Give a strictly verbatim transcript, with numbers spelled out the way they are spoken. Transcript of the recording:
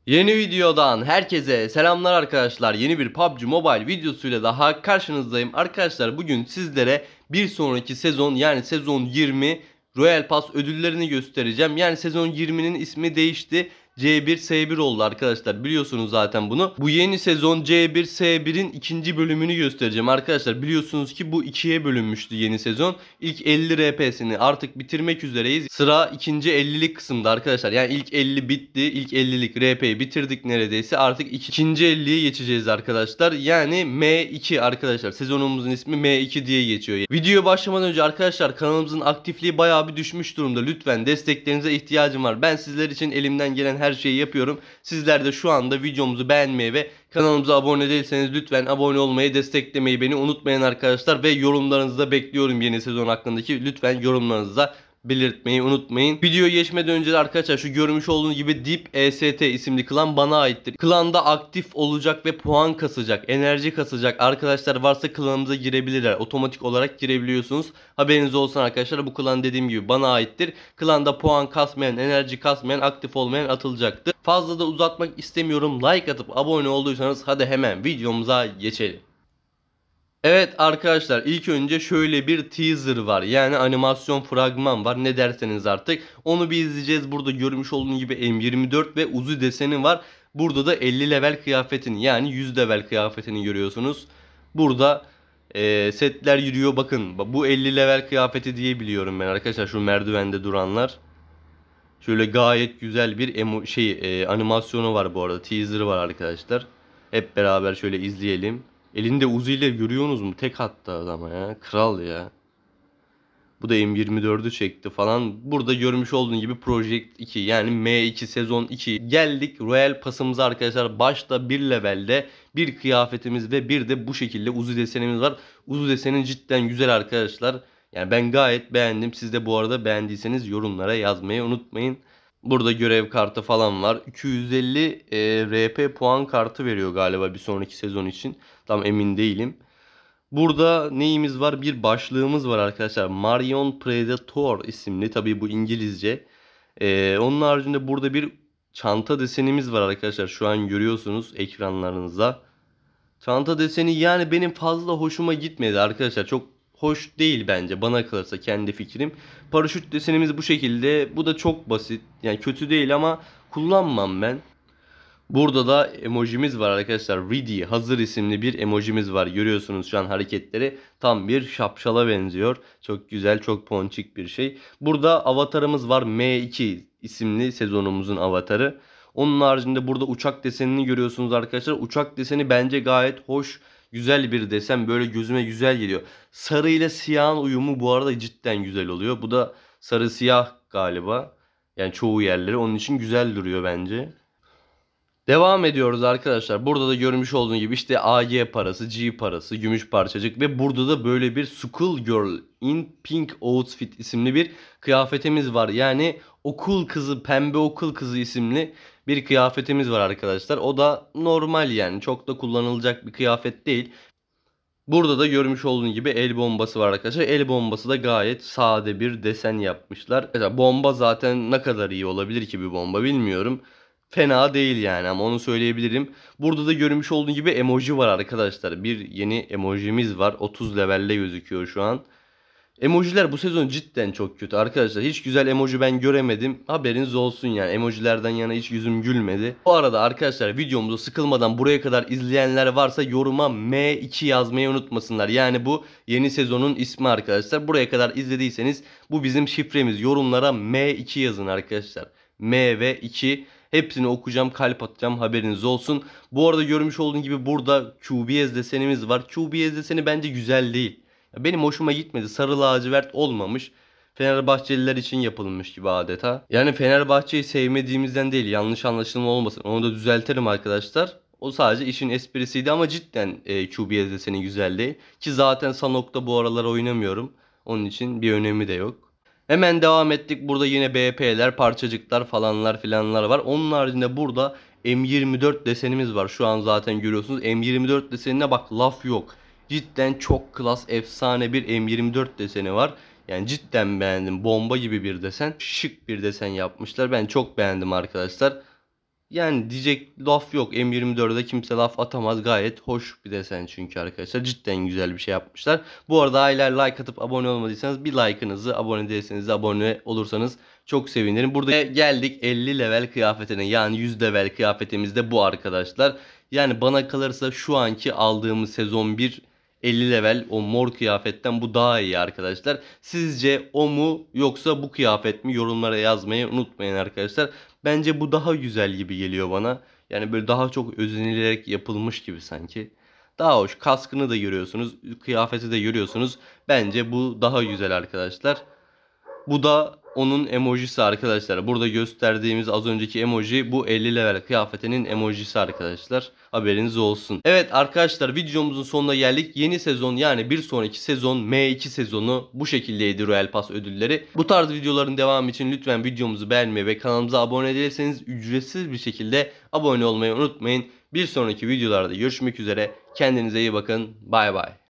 Yeni videodan herkese selamlar arkadaşlar. Yeni bir P U B G Mobile videosuyla daha karşınızdayım. Arkadaşlar bugün sizlere bir sonraki sezon yani sezon yirmi Royal Pass ödüllerini göstereceğim. Yani sezon yirminin ismi değişti. C bir S bir oldu arkadaşlar. Biliyorsunuz zaten bunu. Bu yeni sezon C bir S bir'in ikinci bölümünü göstereceğim arkadaşlar. Biliyorsunuz ki bu ikiye bölünmüştü yeni sezon. İlk elli R P'sini artık bitirmek üzereyiz. Sıra ikinci ellilik kısımda arkadaşlar. Yani ilk elli bitti. İlk ellilik R P'yi bitirdik neredeyse. Artık ikinci elliye geçeceğiz arkadaşlar. Yani M iki arkadaşlar. Sezonumuzun ismi M iki diye geçiyor. Videoya başlamadan önce arkadaşlar kanalımızın aktifliği bayağı bir düşmüş durumda. Lütfen desteklerinize ihtiyacım var. Ben sizler için elimden gelen her şeyi yapıyorum. Sizler de şu anda videomuzu beğenmeyi ve kanalımıza abone değilseniz lütfen abone olmayı, desteklemeyi beni unutmayın arkadaşlar. Ve yorumlarınızı da bekliyorum yeni sezon hakkındaki. Lütfen yorumlarınızı da belirtmeyi unutmayın. Videoya geçmeden önce de arkadaşlar şu görmüş olduğunuz gibi Deep E S T isimli klan bana aittir. Klanda aktif olacak ve puan kasacak, enerji kasacak arkadaşlar varsa klanımıza girebilirler. Otomatik olarak girebiliyorsunuz. Haberiniz olsun arkadaşlar, bu klan dediğim gibi bana aittir. Klanda puan kasmayan, enerji kasmayan, aktif olmayan atılacaktır. Fazla da uzatmak istemiyorum. Like atıp abone olduysanız hadi hemen videomuza geçelim. Evet arkadaşlar, ilk önce şöyle bir teaser var. Yani animasyon fragman var. Ne derseniz artık. Onu bir izleyeceğiz. Burada görmüş olduğunuz gibi M yirmi dört ve Uzi deseni var. Burada da elli level kıyafetini yani yüz level kıyafetini görüyorsunuz. Burada e, setler yürüyor. Bakın bu elli level kıyafeti diye biliyorum ben arkadaşlar. Şu merdivende duranlar. Şöyle gayet güzel bir emo şey e, animasyonu var bu arada. Teaser'ı var arkadaşlar. Hep beraber şöyle izleyelim. Elinde Uzi ile görüyorsunuz mu? Tek attı adama ya. Kral ya. Bu da M yirmi dördü çekti falan. Burada görmüş olduğun gibi Project iki yani M iki sezon iki. Geldik Royal Pass'ımıza arkadaşlar. Başta bir levelde bir kıyafetimiz ve bir de bu şekilde Uzi desenimiz var. Uzi deseni cidden güzel arkadaşlar. Yani ben gayet beğendim. Siz de bu arada beğendiyseniz yorumlara yazmayı unutmayın. Burada görev kartı falan var. iki yüz elli e, R P puan kartı veriyor galiba bir sonraki sezon için. Tam emin değilim. Burada neyimiz var? Bir başlığımız var arkadaşlar. Marion Predator isimli. Tabii bu İngilizce. Ee, onun haricinde burada bir çanta desenimiz var arkadaşlar. Şu an görüyorsunuz ekranlarınızda. Çanta deseni yani benim fazla hoşuma gitmedi arkadaşlar. Çok hoş değil bence, bana kalırsa kendi fikrim. Paraşüt desenimiz bu şekilde. Bu da çok basit. Yani kötü değil ama kullanmam ben. Burada da emojimiz var arkadaşlar. Ready, hazır isimli bir emojimiz var. Görüyorsunuz şu an hareketleri. Tam bir şapşala benziyor. Çok güzel, çok ponçik bir şey. Burada avatarımız var. M iki isimli sezonumuzun avatarı. Onun haricinde burada uçak desenini görüyorsunuz arkadaşlar. Uçak deseni bence gayet hoş, güzel bir desen. Böyle gözüme güzel geliyor. Sarı ile siyahın uyumu bu arada cidden güzel oluyor. Bu da sarı siyah galiba. Yani çoğu yerleri onun için güzel duruyor bence. Devam ediyoruz arkadaşlar. Burada da görmüş olduğunuz gibi işte A G parası, G parası, gümüş parçacık ve burada da böyle bir School Girl in Pink Outfit isimli bir kıyafetimiz var. Yani okul kızı, pembe okul kızı isimli bir kıyafetimiz var arkadaşlar. O da normal, yani çok da kullanılacak bir kıyafet değil. Burada da görmüş olduğunuz gibi el bombası var arkadaşlar. El bombası da gayet sade bir desen yapmışlar. Mesela bomba zaten ne kadar iyi olabilir ki bir bomba bilmiyorum. Fena değil yani, ama onu söyleyebilirim. Burada da görmüş olduğunuz gibi emoji var arkadaşlar. Bir yeni emojimiz var. otuz levelde gözüküyor şu an. Emojiler bu sezon cidden çok kötü arkadaşlar. Hiç güzel emoji ben göremedim. Haberiniz olsun yani. Emojilerden yana hiç yüzüm gülmedi. Bu arada arkadaşlar videomuzu sıkılmadan buraya kadar izleyenler varsa yoruma M iki yazmayı unutmasınlar. Yani bu yeni sezonun ismi arkadaşlar. Buraya kadar izlediyseniz bu bizim şifremiz. Yorumlara M iki yazın arkadaşlar. M ve iki. Hepsini okuyacağım, kalp atacağım, haberiniz olsun. Bu arada görmüş olduğunuz gibi burada Q B S desenimiz var. Q B S deseni bence güzel değil. Benim hoşuma gitmedi. Sarı lacivert olmamış. Fenerbahçeliler için yapılmış gibi adeta. Yani Fenerbahçe'yi sevmediğimizden değil, yanlış anlaşılma olmasın. Onu da düzeltelim arkadaşlar. O sadece işin esprisiydi ama cidden e, Q B S deseni güzel değil. Ki zaten Sanok'ta bu aralar oynamıyorum. Onun için bir önemi de yok. Hemen devam ettik. Burada yine B P'ler, parçacıklar falanlar filanlar var. Onun haricinde burada M yirmi dört desenimiz var. Şu an zaten görüyorsunuz. M yirmi dört desenine bak, laf yok. Cidden çok klas, efsane bir M yirmi dört deseni var. Yani cidden beğendim. Bomba gibi bir desen. Şık bir desen yapmışlar. Ben çok beğendim arkadaşlar. Yani diyecek laf yok. M yirmi dörde kimse laf atamaz. Gayet hoş bir desen çünkü arkadaşlar. Cidden güzel bir şey yapmışlar. Bu arada hala like atıp abone olmadıysanız bir like'ınızı, abone değilseniz de abone olursanız çok sevinirim. Burada geldik elli level kıyafetine. Yani yüz level kıyafetimiz de bu arkadaşlar. Yani bana kalırsa şu anki aldığımız sezon bir elli level o mor kıyafetten bu daha iyi arkadaşlar. Sizce o mu yoksa bu kıyafet mi? Yorumlara yazmayı unutmayın arkadaşlar. Bence bu daha güzel gibi geliyor bana. Yani böyle daha çok özenilerek yapılmış gibi sanki. Daha hoş. Kaskını da görüyorsunuz. Kıyafeti de görüyorsunuz. Bence bu daha güzel arkadaşlar. Bu da onun emojisi arkadaşlar. Burada gösterdiğimiz az önceki emoji bu elli level kıyafetinin emojisi arkadaşlar. Haberiniz olsun. Evet arkadaşlar, videomuzun sonuna geldik. Yeni sezon, yani bir sonraki sezon M iki sezonu bu şekildeydi Royal Pass ödülleri. Bu tarz videoların devamı için lütfen videomuzu beğenmeyi ve kanalımıza abone değilseniz ücretsiz bir şekilde abone olmayı unutmayın. Bir sonraki videolarda görüşmek üzere. Kendinize iyi bakın. Bay bay.